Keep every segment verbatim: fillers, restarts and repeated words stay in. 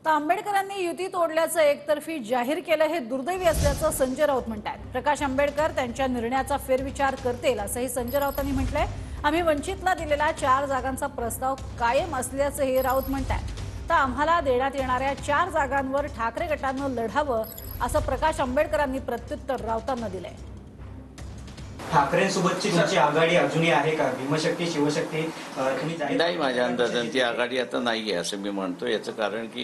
तर आंबेडकरांनी युती तोडल्याचं एकतर्फी जाहीर केलं हे दुर्दैवी असल्याचं संजय राऊत म्हणतात। प्रकाश आंबेडकर त्यांच्या निर्णयाचा फेरविचार करतील असंही संजय राऊतांनी म्हटलंय। आम्ही वंचितला दिलेला चार जागांचा प्रस्ताव कायम असल्याचंही राऊत म्हणतात। तर आम्हाला देण्यात येणाऱ्या चार जागांवर ठाकरे गटानं लढावं असं प्रकाश आंबेडकरांनी प्रत्युत्तर राऊतांना दिलंय। ठाकरेंसोबतची तुमची आघाडी अजूनही आहे का? भीमशक्ती शिवशक्ती तुम्ही नाही, माझ्या अंदाजाने ती आघाडी आता नाही आहे असं मी म्हणतो। याचं कारण की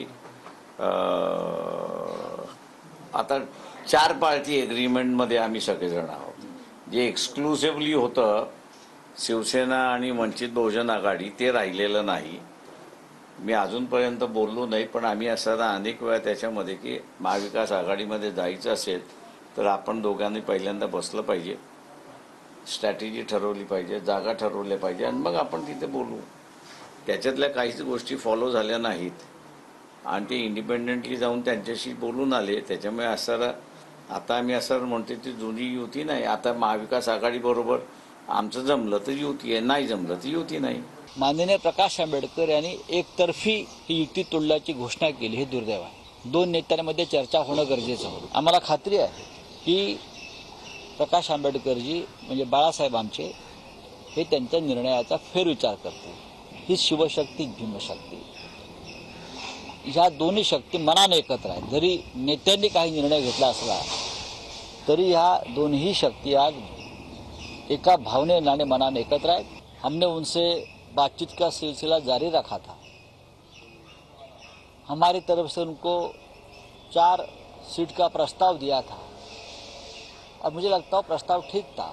आता चार पार्टी एग्रीमेंटमध्ये आम्ही सगळेजण आहोत। जे एक्सक्लुसिव्हली होतं शिवसेना आणि वंचित बहुजन आघाडी ते राहिलेलं नाही। मी अजूनपर्यंत बोललो नाही, पण आम्ही असताना अनेक वेळा त्याच्यामध्ये की महाविकास आघाडीमध्ये जायचं असेल तर आपण दोघांनी पहिल्यांदा बसलं पाहिजे, स्ट्रॅटेजी ठरवली पाहिजे, जागा ठरवल्या पाहिजे आणि मग आपण तिथे बोलू। त्याच्यातल्या काहीच गोष्टी फॉलो झाल्या नाहीत आणि ते इंडिपेंडेंटली जाऊन त्यांच्याशी बोलून आले। त्याच्यामुळे असं आता आम्ही असं म्हणतो ती जुनी युती नाही। आता महाविकास आघाडीबरोबर आमचं जमलं तर युती आहे, नाही जमलं तर युती नाही। माननीय प्रकाश आंबेडकर यांनी एकतर्फी ही युती तोडल्याची घोषणा केली, हे दुर्दैव आहे। दोन नेत्यांमध्ये चर्चा होणं गरजेचं होतं। आम्हाला खात्री आहे की प्रकाश आंबेडकरजी म्हणजे बाळासाहेब आमचे हे त्यांच्या निर्णयाचा फेरविचार करतील। ही शिवशक्ती भीमशक्ती ह्या दोन्ही शक्ती मनाने एकत्र आहेत। जरी नेत्यांनी काही निर्णय घेतला असला तरी ह्या दोन्ही शक्ती आज एका भावनेने आणि मनाने एकत्र आहेत। हमने उनसे बातचीत का सिलसिला जारी रखा था। हमारी तरफ से उनको चार सीट का प्रस्ताव दिया था और मुझे लगता है प्रस्ताव ठीक था।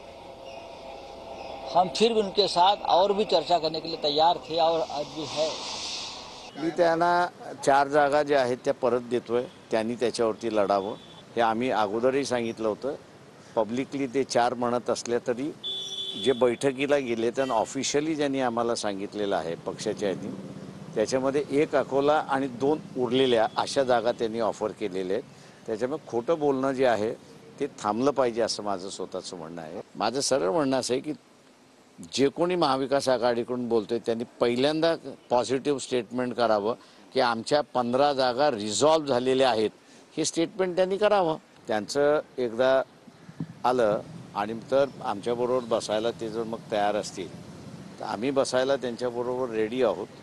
हम फिर भी उनके साथ और भी चर्चा करने के लिए तैयार थे और आज भी है। मी त्यांना चार जागा ज्या आहेत त्या परत देतोय, त्यांनी त्याच्यावरती लढावं हे आम्ही अगोदरही सांगितलं होतं। पब्लिकली ते चार म्हणत असले तरी जे बैठकीला गेले त्यांना ऑफिशियली ज्यांनी आम्हाला सांगितलेलं आहे पक्षाच्या यांनी, त्याच्यामध्ये एक अकोला आणि दोन उरलेल्या अशा जागा त्यांनी ऑफर केलेल्या आहेत। त्याच्यामुळे खोटं बोलणं जे आहे ते थांबलं पाहिजे असं माझं स्वतःचं म्हणणं आहे। माझं सरळ म्हणणं असं आहे की जे कोणी महाविकास आघाडीकडून बोलतोय त्यांनी पहिल्यांदा पॉझिटिव्ह स्टेटमेंट करावं की आमच्या पंधरा जागा रिझॉल्व्ह झालेल्या आहेत, हे स्टेटमेंट त्यांनी करावं। त्यांचं एकदा आलं आणि तर आमच्याबरोबर बसायला ते जर मग तयार असतील तर आम्ही बसायला त्यांच्याबरोबर रेडी आहोत।